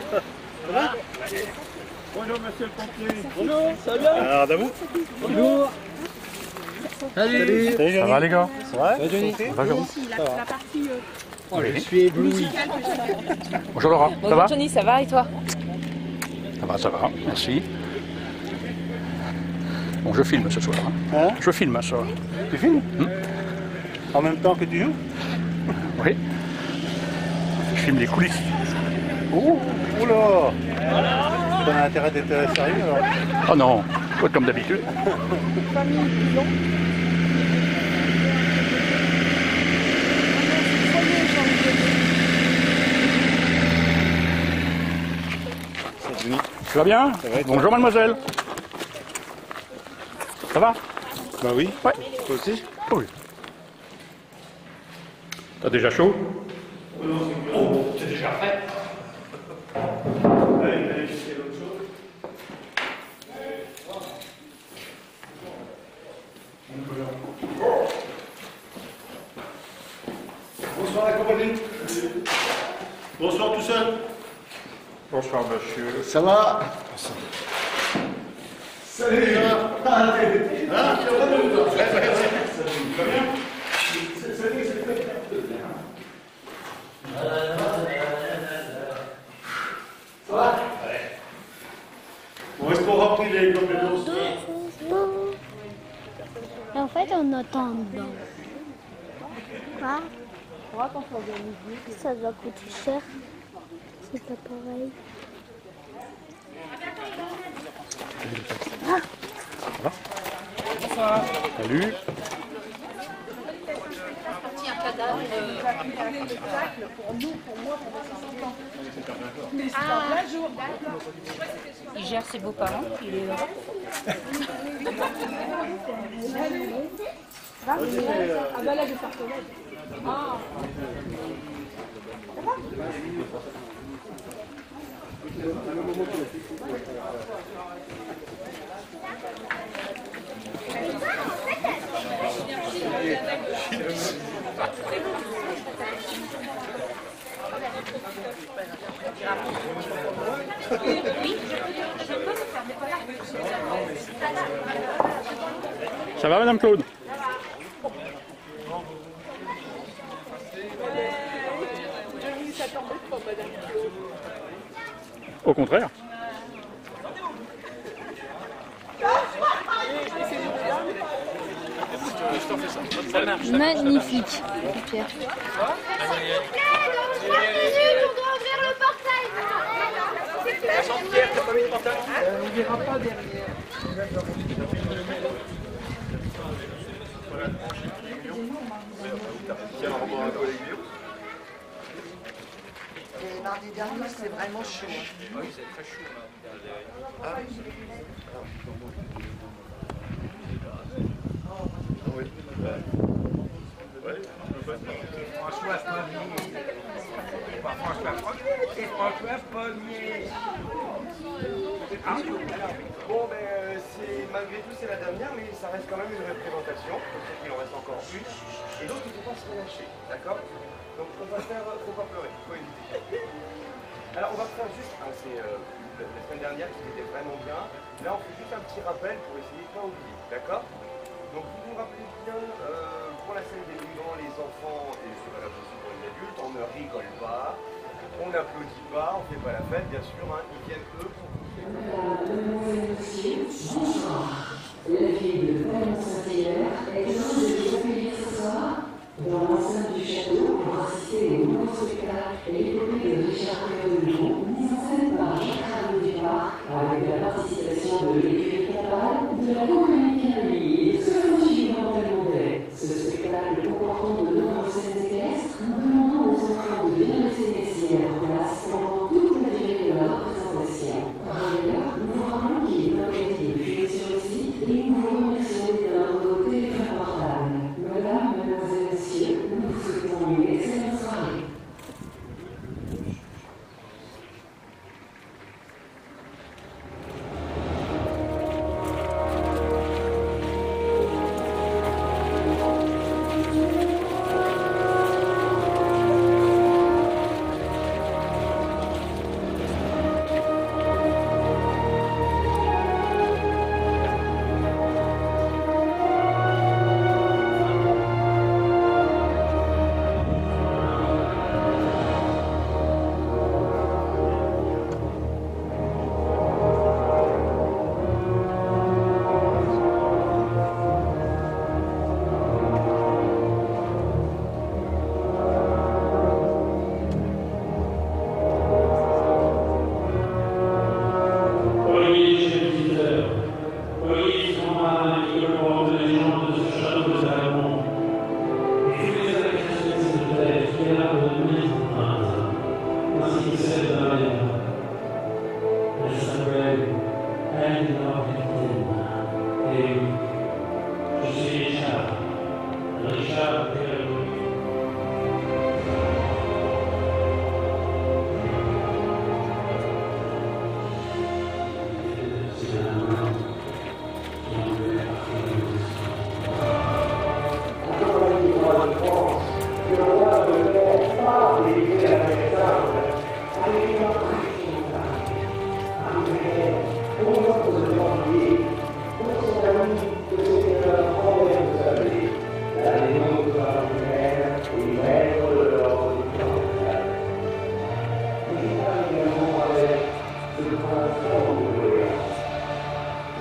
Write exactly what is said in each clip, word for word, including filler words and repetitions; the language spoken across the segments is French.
Ça va? Bonjour monsieur le pompier. Bonjour, ça va bien? Alors d'abord. Bonjour. Salut. Salut. Ça va les gars? Ça va? Ça va Johnny? Ça va Jérôme? La, la partie euh, Oh, je suis ébloui. Bonjour Laura, ça Bonjour va? Johnny, ça va et toi? Ça va, ça va, merci. Bon, je filme ce soir. Hein. Hein? Je filme ce soir. Tu filmes? Hmm? En même temps que tu joues? Oui. Je filme les coulisses. Oh, oula! Tu as intérêt d'être sérieux alors? Oh non, pas comme d'habitude. Tu vas bien? Ça va et toi? Bonjour mademoiselle. Ça va? Bah oui. Ouais. Toi aussi? Oui. T'as déjà chaud? Oh, c'est déjà prêt. Bonsoir la compagnie. Bonsoir tout seul. Bonsoir monsieur. Ça va? Salut les gars. Hein? Bon, est-ce qu'on remplit les compétences? Et en fait, on attend dedans. Quoi? Ça doit coûter cher. C'est pas pareil. Ah. Salut. Il gère ses beaux-parents, il est heureux. Ah bah là, je pars Ah. Ça va madame Claude? Au contraire. Magnifique, Pierre. Jean-Pierre, t'as pas mis le pantalon? On ne verra pas derrière. Et mardi dernier, c'est vraiment chaud. Oui, c'est très chaud mardi dernier. Ah oui. François Pommier. Pas François Pommier, c'est François Pommier. Bon, ben, euh, c'est, malgré tout, c'est la dernière, mais ça reste quand même une représentation. Peut-être qu'il en reste encore une. Et donc, il ne faut pas se relâcher, d'accord? Donc, on va faire, faut pas pleurer, faut éviter. Alors, on va faire juste, ah, c'est euh, la, la semaine dernière qui était vraiment bien. Là, on fait juste un petit rappel pour essayer de ne pas oublier, d'accord? Donc, vous vous rappelez bien, euh, pour la scène des migrants, les enfants, et c'est valable aussi pour les adultes, on ne rigole pas, on n'applaudit pas, on ne fait pas la fête, bien sûr, hein, ils viennent eux pour Bonsoir. La ville de Valence-Saint-Hilaire est heureuse de vous accueillir ce soir dans l'enceinte du château pour assister au nouveau spectacle et l'épopée de Richard Coeur-de-Loup, mise en scène par Jacques Radeau du Parc, avec la participation de l'écurie Capal, de la compagnie Canali et de Sophie Montalmondet. Ce spectacle comportant de nombreuses scènes équestres, nous demandons aux enfants de bien laisser les siennes en place pendant toute la durée de la représentation. Par ailleurs, nous vous rappelons qu'il est possible de fuir sur le site et nous vous remercions de notre téléphone portable. Mesdames, Mesdemoiselles, Messieurs, nous vous souhaitons une excellente soirée.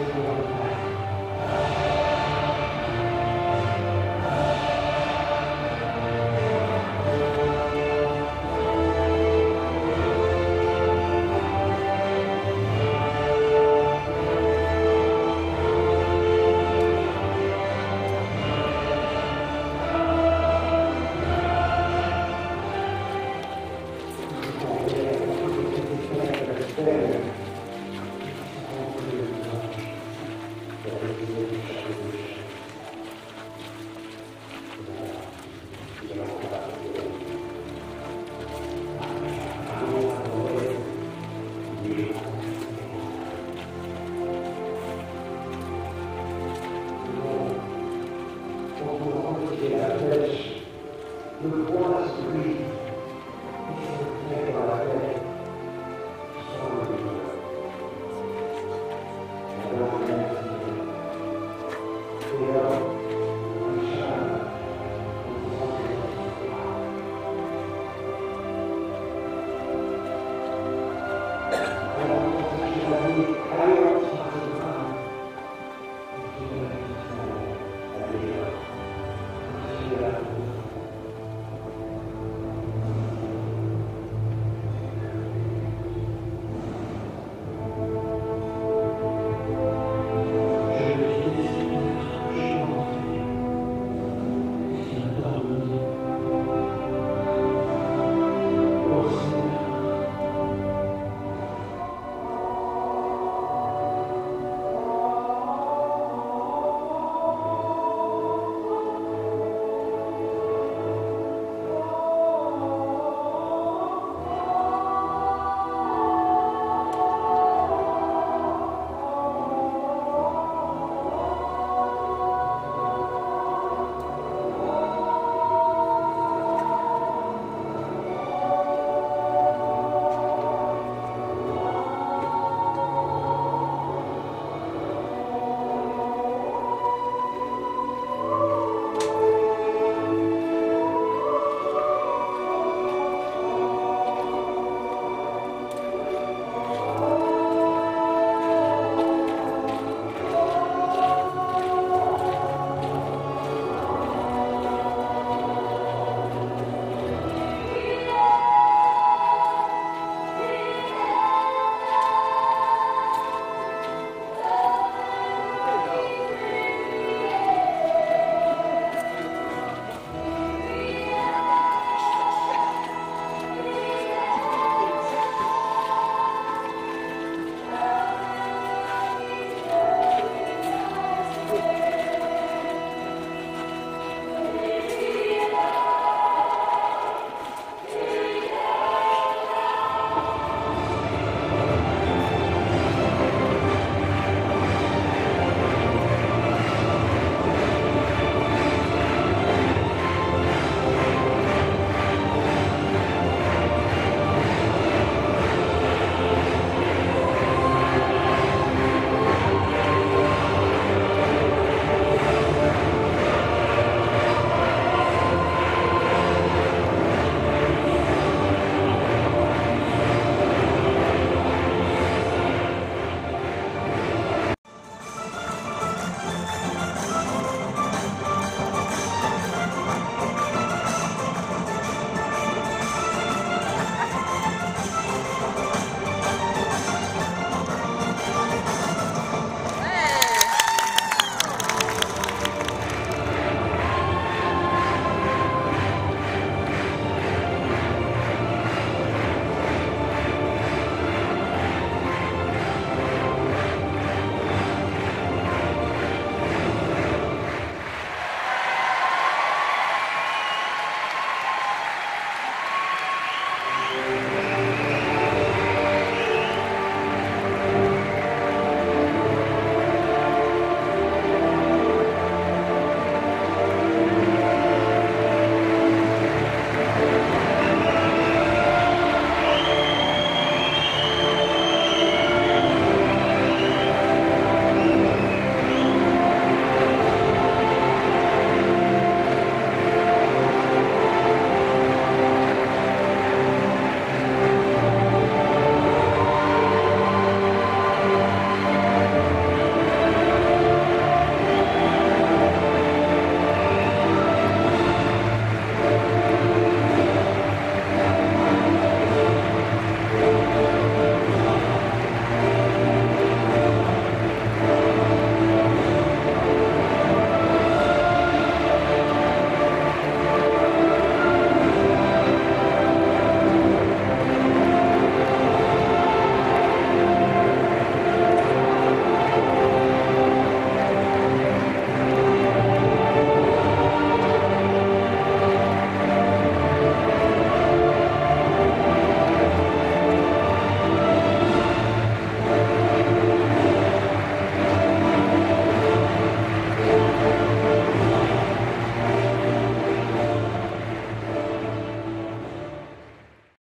Le roi sourit.